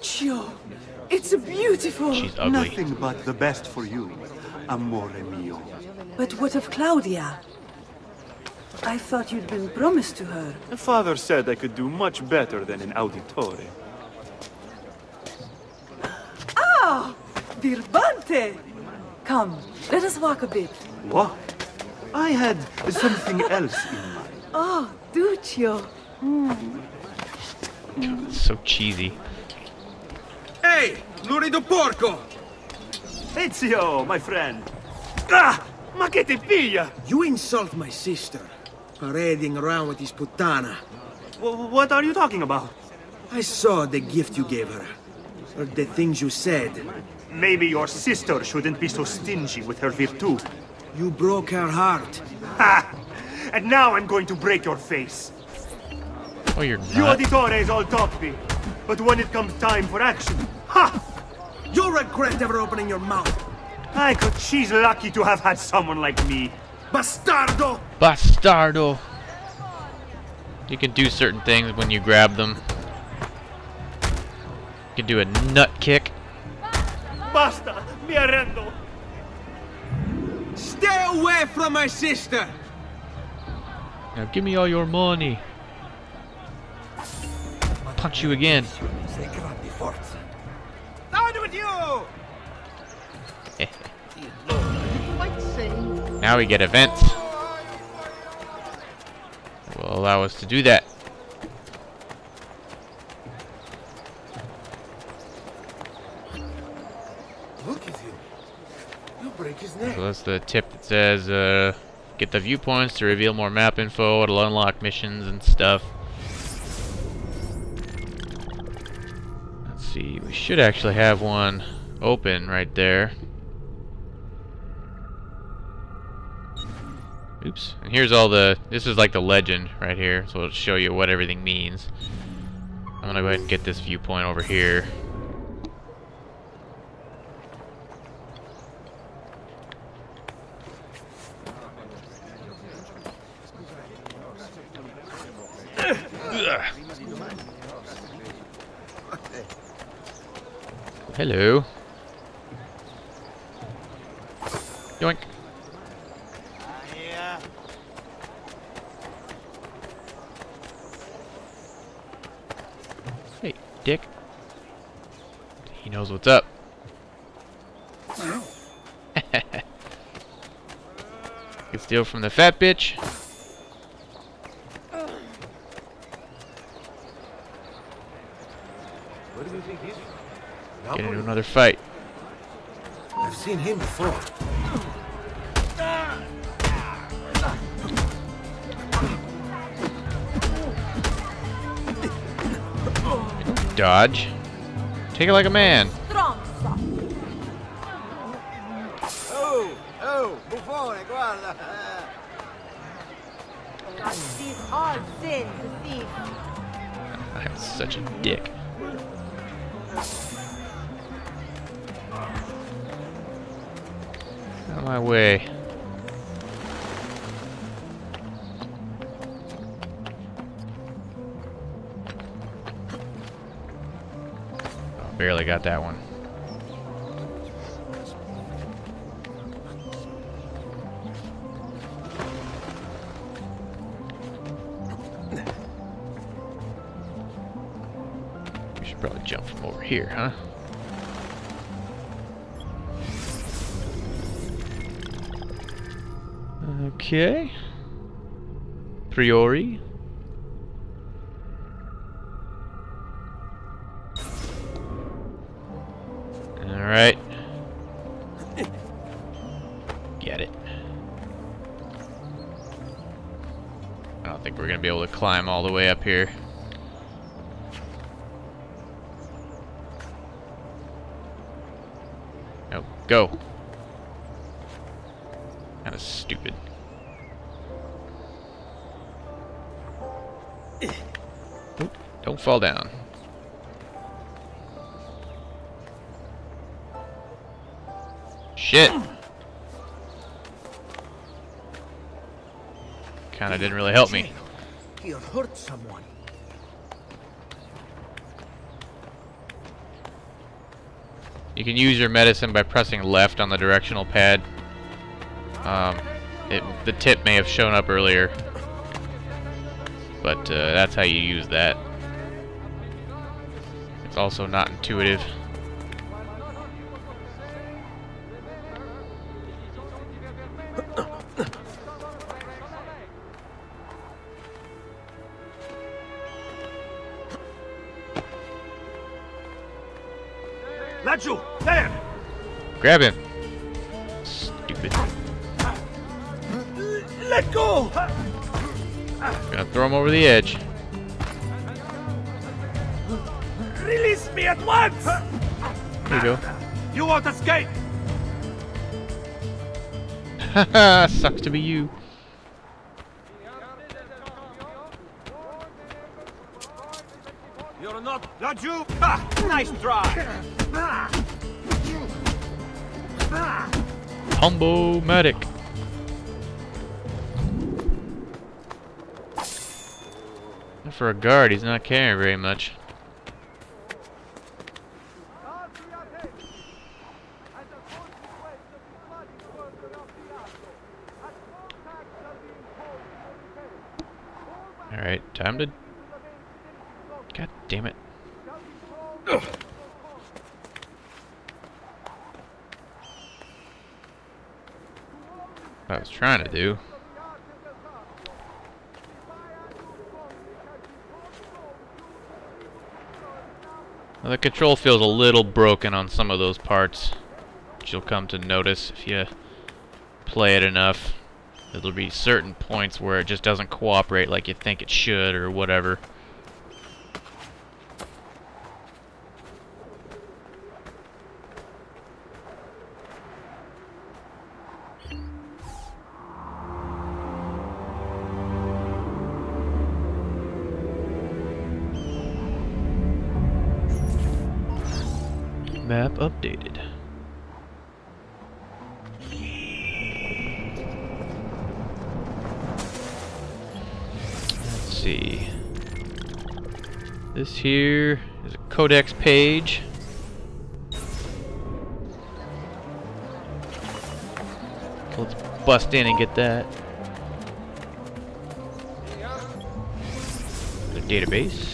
Duccio! It's beautiful! She's ugly. Nothing but the best for you, amore mio. But what of Claudia? I thought you'd been promised to her. Father said I could do much better than an auditore. Ah! Birbante! Come, let us walk a bit. What? I had something else in mind. Oh, Duccio. It's so cheesy. Ehi, lurido porco! Ezio, my friend. Ah! Ma che ti piglia? You insult my sister, parading around with this puttana. What are you talking about? I saw the gift you gave her, or the things you said. Maybe your sister shouldn't be so stingy with her virtù. You broke her heart. Ha! And now I'm going to break your face. Oh, you're You not. auditores all talk me, but when it comes time for action, ha! You'll regret ever opening your mouth. She's lucky to have had someone like me. Bastardo! Bastardo. You can do certain things when you grab them. You can do a nut kick. Basta, mi arrendo. Stay away from my sister! Now give me all your money. Punch you again. Down with you! Now we get events. Will allow us to do that. Look at you. You break his neck. So that's the tip that says get the viewpoints to reveal more map info. It'll unlock missions and stuff. Let's see. We should actually have one open right there. Oops. And here's all the... This is like the legend right here. So it'll show you what everything means. I'm gonna go ahead and get this viewpoint over here. Hello. Yoink. Hey, dick. He knows what's up. Can steal from the fat bitch. What do you think he's... Get into another fight. I've seen him before. Dodge. Take it like a man. Oh, buffone, guarda. These are sins, the thief. I'm such a dick. Out of my way. Oh, barely got that one. We should probably jump from over here, huh? Okay. Priori. Alright. Get it. I don't think we're gonna be able to climb all the way up here. No, go. Kinda stupid. Oop, don't fall down. Shit! Kinda didn't really help me. He'll hurt someone. You can use your medicine by pressing left on the directional pad. The tip may have shown up earlier, but that's how you use that. It's also not intuitive. Laggiù, there! Grab him. Stupid. Let go! Gonna throw him over the edge. Release me at once! There you go. You won't escape! Haha, sucks to be you. You're not... Laggiù! Ah, nice try! Combo medic. For a guard, he's not carrying very much. Alright, time to... God damn it. What I was trying to do. Well, the control feels a little broken on some of those parts, which you'll come to notice if you play it enough. There'll be certain points where it just doesn't cooperate like you think it should or whatever. Map updated. Let's see. This here is a codex page. So let's bust in and get that. The database.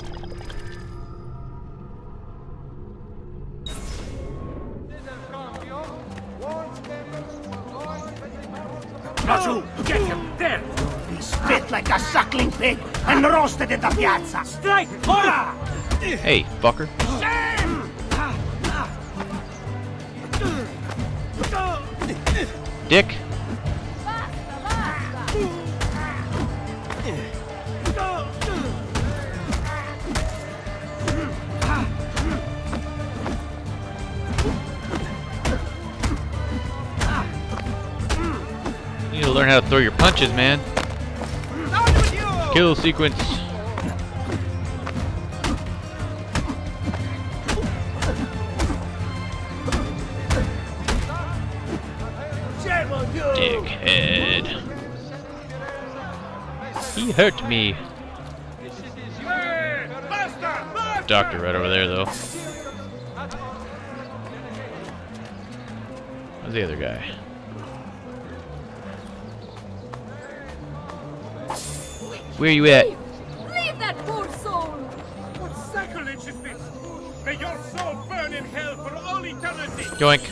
Laggiù! Get him! There! He spit like a suckling pig and roasted in the piazza. Strike! Ora! Hey, fucker. Dick. You need to learn how to throw your punches, man. Kill sequence. Dickhead. He hurt me. Doctor right over there, though. Where's the other guy? Where you at? Leave that poor soul! What sacrilege is this? May your soul burn in hell for all eternity! Yoink.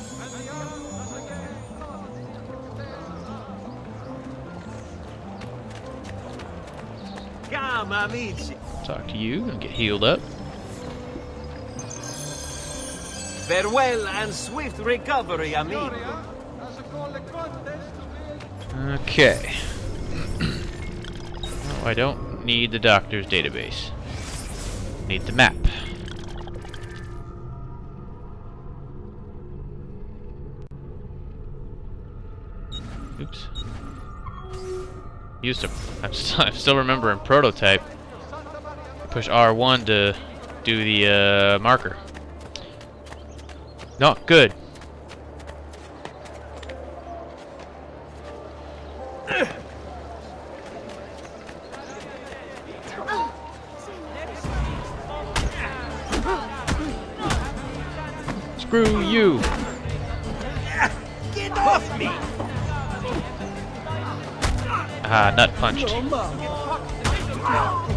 Come, amici. Talk to you and get healed up. Farewell and swift recovery, amigo. Okay. Oh, I don't need the doctor's database. Need the map. Oops. Used to. I'm still remembering prototype. Push R1 to do the marker. No, good. Screw you! Get off me! Ah, nut punched. Oh, Mom.